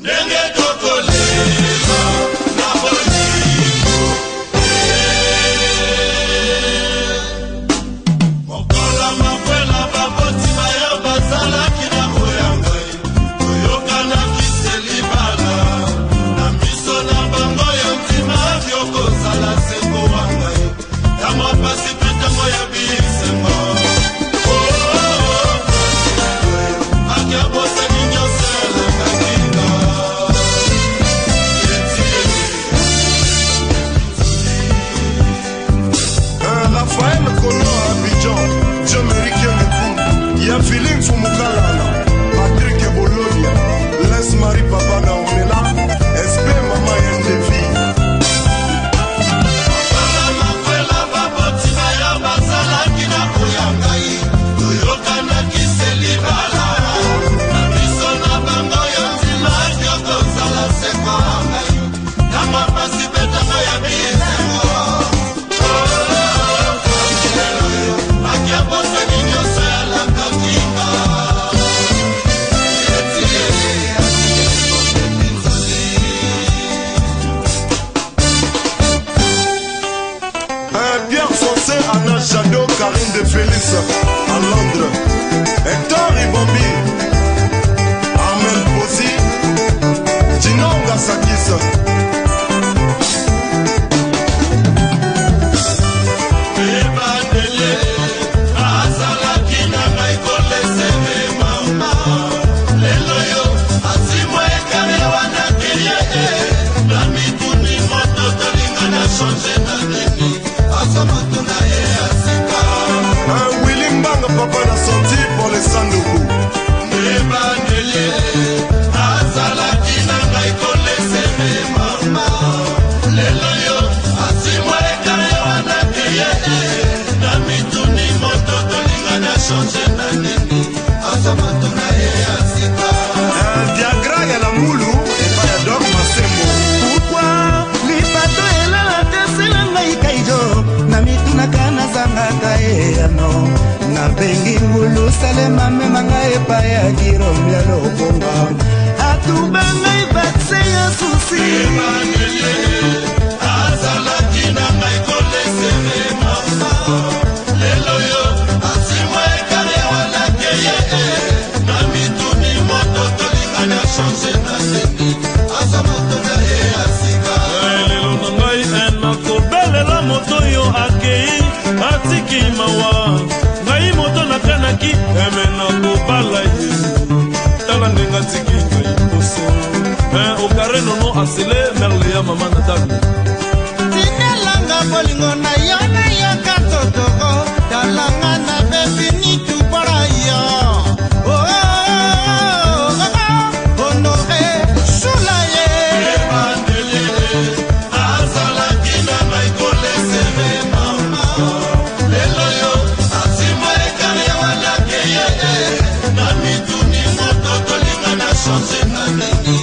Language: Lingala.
Karine de Félix à Londres, Hector Ibombi, Armel Posi, Gino Gasakis. Papa n'a senti pour les Sandoku. Diagra ya la moulou et pas ya dog masembo. Pourquoi les bateaux et la tesela ngai kaijo na mituna kana zanga kaeno na bengi ngulu salema mema ngai pa ya kiromya lokonga atuba ngai bakse ya susi azala kina ngai kolese mama lelo yo asimwe kare wala keye na mituni moto tolinga na changer na seni asamoto na ye asika lelo na ngai ena kobelela moto yo akei atiki mawa ngai moto nakanaki emena kobala ye tala ndenge atiki ngai poso okare nono asele merle ya mama na dago tinelanga bolingo na yo katotoko talanga na befini tupara yo honore sula ye azala kina ngai kolese mama lelo yo asimwe kare wala keye na mituni moto tolinga na changer na nini